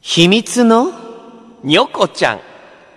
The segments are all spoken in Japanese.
秘密のにょこちゃん。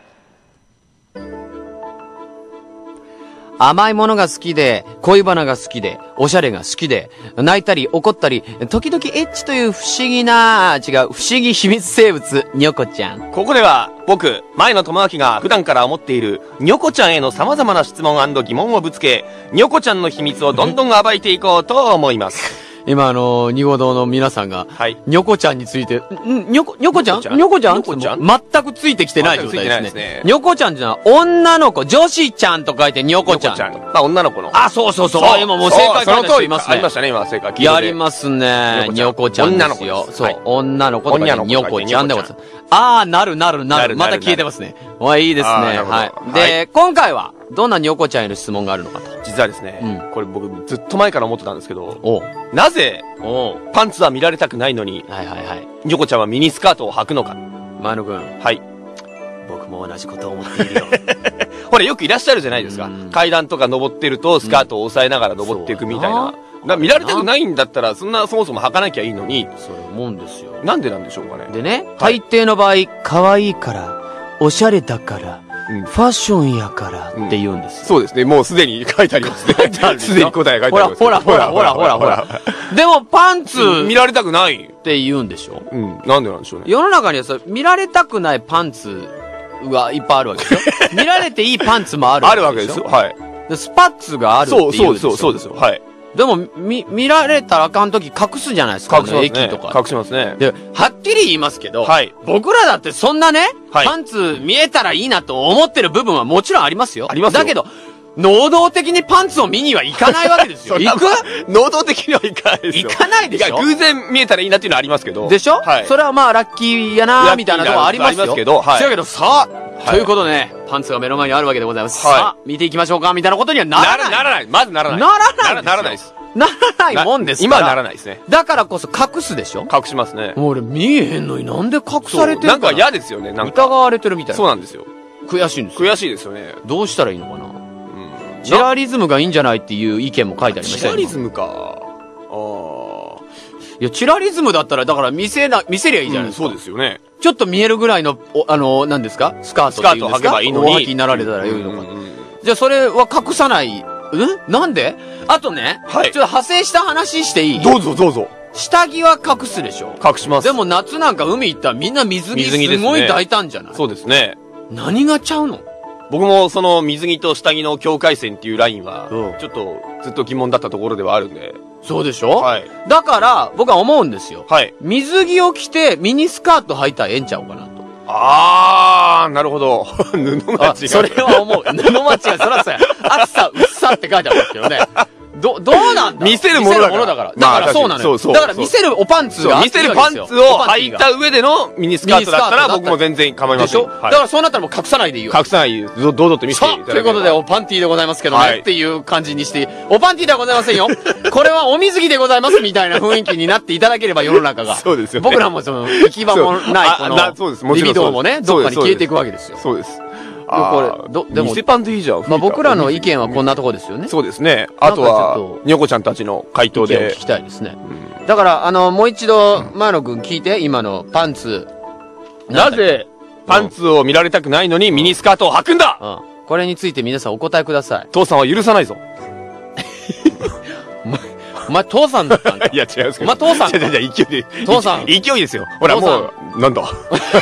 甘いものが好きで、恋バナが好きで、おしゃれが好きで、泣いたり怒ったり、時々エッチという不思議秘密生物、にょこちゃん。 ここでは、僕、前野智明が普段から思っている、にょこちゃんへの様々な質問&疑問をぶつけ、にょこちゃんの秘密をどんどん暴いていこうと思います。 今二号堂の皆さんが、 はい。 にょこちゃんについて、にょこちゃん全くついてきてない状態ですね。にょこちゃんじゃ女の子、女子ちゃんと書いてにょこちゃん。 まあ女の子の。 あ、そう。今もう正解書いた人いますね。 ありましたね、今正解。 やりますね。にょこちゃんですよ。そう。女の子とかにょこちゃんでございます。あー、なる。また消えてますね。いいですね。はい。で、今回は、どんなにょこちゃんへの質問があるのかと。 実はですね、これ僕ずっと前から思ってたんですけど、なぜ、パンツは見られたくないのに、にょこちゃんはミニスカートを履くのか。 前野くん。 はい。 僕も同じことを思っているよ。 ほら、よくいらっしゃるじゃないですか。階段とか登ってると、スカートを押さえながら登っていくみたいな。見られたくないんだったら、そんなそもそも履かなきゃいいのに。 そう思うんですよ。 なんでなんでしょうかね。 でね、大抵の場合、可愛いから、おしゃれだから、ファッションやからって言うんです。 そうですね。もうすでに書いてありますね。すでに答えが書いてあります。 ほら。でもパンツ、 見られたくないって言うんでしょ？ なんでなんでしょうね。 世の中には見られたくないパンツがいっぱいあるわけですよ。見られていいパンツもあるわけですよ。 はい。 スパッツがあるって言うんですよ。 そうですよ。はい。 でも、見られたらあかんとき隠すじゃないですか。 隠しますね。 駅とか。 隠しますね。 で、はっきり言いますけど、僕らだってそんなね、パンツ見えたらいいなと思ってる部分はもちろんありますよ。 ありますよ。 だけど、能動的にパンツを見には行かないわけですよ。行く？ 能動的には行かないですよ。 行かないでしょ？ 偶然見えたらいいなっていうのはありますけど。 でしょ？はい。それはまあラッキーやなーみたいなところありますよ。 けど、はい。 だけどさあ、ということでね、パンツが目の前にあるわけでございます。さあ、見ていきましょうかみたいなことにはならない。 ならない。まずならない。 ならないです。ならないもんですから。 今はならないですね。 だからこそ隠すでしょ？ 隠しますね。 俺見えへんのになんで隠されてるなんか嫌ですよね。 疑われてるみたいな。 そうなんですよ。 悔しいんですよ。 悔しいですよね。 どうしたらいいのかな？チラリズムがいいんじゃないっていう意見も書いてありましたよ。 チラリズムか。 いや、チラリズムだったら、だから見せりゃいいじゃないですか。 そうですよね。 ちょっと見えるぐらいの、何ですか？スカートっていうんですか？ スカートを履けばいいのに。 お履きになられたらよいのか。じゃあそれは隠さない。なんで？あとね、ちょっと派生した話していい？ どうぞ。 下着は隠すでしょ？ 隠します。 でも夏なんか海行ったらみんな水着すごい大胆じゃない？ そうですね。 何がちゃうの？ 僕もその水着と下着の境界線っていうラインは、ちょっとずっと疑問だったところではあるんで。 そうでしょ？ はい。 だから僕は思うんですよ。 はい。 水着を着てミニスカート履いたらええんちゃうかなと。 なるほど。布間違い。 それは思う。布間違い。そらそうや。厚さ、薄さって書いてあるんですけどね。どうなんだ？ 見せるものだから。 だからそうなのよ。だから見せるおパンツが。 見せるパンツを履いた上でのミニスカートだったら僕も全然構いません。 でしょ？だからそうなったらもう隠さないでいいよ。 隠さないで堂々と見せていただければ。 ということで、おパンティーでございますけどね。っていう感じにして、おパンティーではございませんよ。これはお水着でございますみたいな雰囲気になっていただければ世の中が。 そうですよ。 僕らも行き場もない、この、リビドーもね、どっかに消えていくわけですよ。 そうです。 でも、 偽パンでいいじゃん。 まあ僕らの意見はこんなとこですよね。 そうですね。あとは、にょこちゃんたちの回答で。 聞きたいですね。だから、もう一度、前野くん聞いて、今のパンツ。 なぜ、パンツを見られたくないのにミニスカートを履くんだ！ これについて皆さんお答えください。 父さんは許さないぞ。 お前父さんだったんだ。 いや、違うんですけど。 お前父さん。 勢いで。 父さん。 勢いですよ。ほら、もう、なんだ。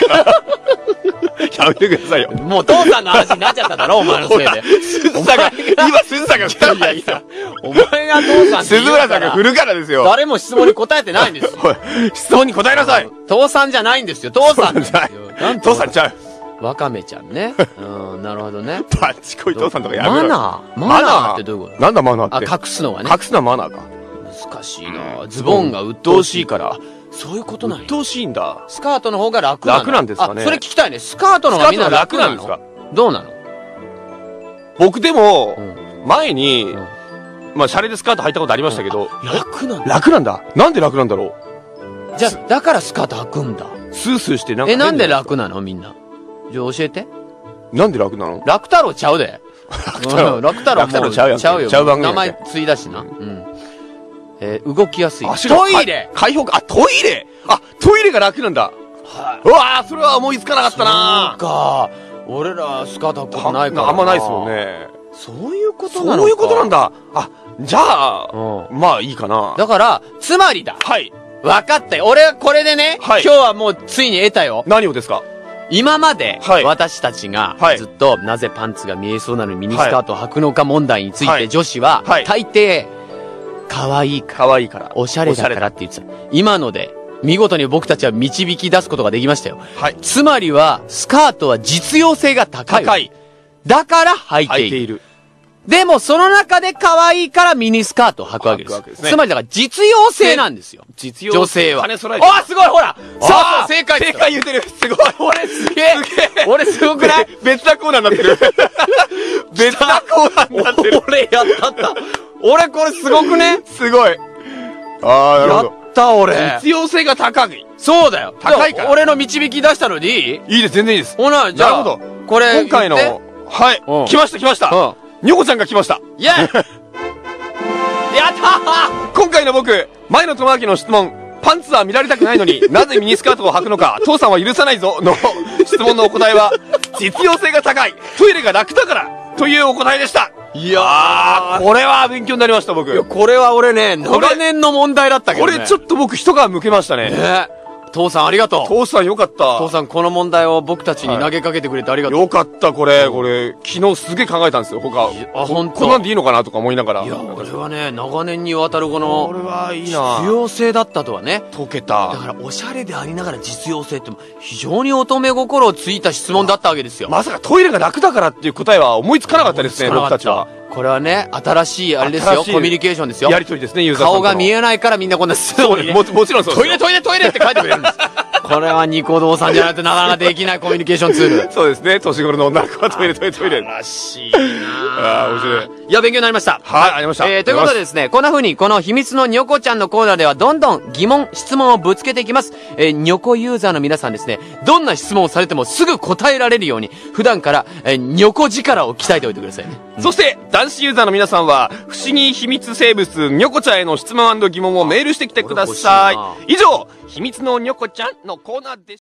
やめてくださいよ。 もう父さんの話になっちゃっただろ、お前のせいで。 今、鈴さんが振ったんだよ。 お前が父さんって鈴村さんが振るからですよ。 誰も質問に答えてないんですよ。 質問に答えなさい。 父さんじゃないんですよ。父さんじゃない。 父さんちゃう。 わかめちゃんね。なるほどね。 バッチコイ父さんとかやめろ。 マナーってどういうこと？ なんだマナーって。 隠すのがね。 隠すのはマナーか。 難しいな。ズボンが鬱陶しいから。そういうことなんや。 鬱陶しいんだ。 スカートの方が楽なんだ。 楽なんですかね。 それ聞きたいね。スカートの方がみんな楽なんですか？どうなの？ 僕でも、前に、まあ、シャレでスカート履いたことありましたけど。 楽なんだ。 楽なんだ。なんで楽なんだろう。じゃあ、だからスカート履くんだ。 スースーしてなんか。 なんで楽なのみんな。じゃあ教えて。 なんで楽なの？ 楽太郎ちゃうで。楽太郎ちゃうやん。 ちゃうよ。 ちゃう番組。 名前ついだしな。動きやすい。トイレ！ 開放か。トイレが楽なんだ。 うわー、それは思いつかなかったなそうか。俺らスカート履くことないからな。 あんまないですもんね。 そういうことなのか。 そういうことなんだ。あ、じゃあ、まあいいかな。 だから、つまりだ。 はい。 わかったよ。俺はこれでね、今日はもうついに得たよ。 何をですか？ 今まで、私たちが、ずっと、なぜパンツが見えそうなのにミニスカートを履くのか問題について女子は、大抵、可愛いから、おしゃれだからって言ってた。今ので、見事に僕たちは導き出すことができましたよ。つまりは、スカートは実用性が高い。だから履いている。でも、その中で可愛いからミニスカートを履くわけです。つまりだから実用性なんですよ。 実用性。女性は。 あ、すごいほらそう正解正解言うてる。すごい。 俺すげえ俺すごくない？ 別なコーナーになってる。別なコーナーになってる。 俺やった。俺これすごくね？ すごい。ああ、なるほど。 やった俺。 実用性が高い。 そうだよ。 高いから。 俺の導き出したのでいい？ いいです、全然いいです。 ほな、じゃあ。なるほど。これ、 今回の、はい。来ました。にょこちゃんが来ました。 イェイやったー今回の僕、前野智明の質問、パンツは見られたくないのになぜミニスカートを履くのか、父さんは許さないぞの質問のお答えは、実用性が高い、トイレが楽だからというお答えでした。いやー、これは勉強になりました、僕。 いや、これは俺ね、長年の問題だったけどね。 これちょっと僕一皮向けましたね。 父さんありがとう。 父さんよかった。 父さんこの問題を僕たちに投げかけてくれてありがとう。 よかった、これ、昨日すげえ考えたんですよ、他。 あ、ほんと。 こんなんでいいのかなとか思いながら。 いや、俺はね、長年にわたるこの、 これはいいな。 実用性だったとはね。 解けた。 だから、おしゃれでありながら実用性って、非常に乙女心をついた質問だったわけですよ。 まさかトイレが楽だからっていう答えは思いつかなかったですね、僕たちは。 これはね、新しい、あれですよ、コミュニケーションですよ。 やりとりですね、ユーザーさんと。 顔が見えないからみんなこんなすぐに。もちろんそうです。 トイレって書いてくれるんです。これはニコ動さんじゃないとなかなかできないコミュニケーションツール。 そうですね、年頃の女の子はトイレ。 らしいなぁ。面白い。 いや、勉強になりました。 はい、ありました。 ということでですね、こんな風に、この秘密のニョコちゃんのコーナーでは、どんどん疑問、質問をぶつけていきます。ニョコユーザーの皆さんですね、どんな質問をされてもすぐ答えられるように、普段から、ニョコ力を鍛えておいてくださいね。 そして、男子ユーザーの皆さんは、不思議秘密生物、ニョコちゃんへの質問&疑問をメールしてきてください。以上、秘密のニョコちゃんのコーナーでした。